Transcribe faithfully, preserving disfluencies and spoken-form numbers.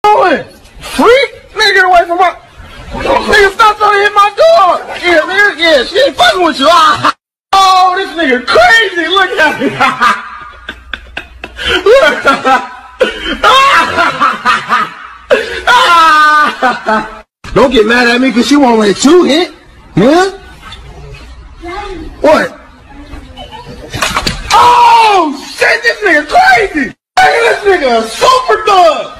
doing? Freak? Nigga, get away from my... Nigga, stop trying to hit my dog. Yeah, nigga, yeah, she ain't fucking with you. Ah. Oh, this nigga crazy. Look at me. Don't get mad at me because she won't let you hit. Huh? What? Oh, shit, this nigga crazy. Look at this nigga, a super thug.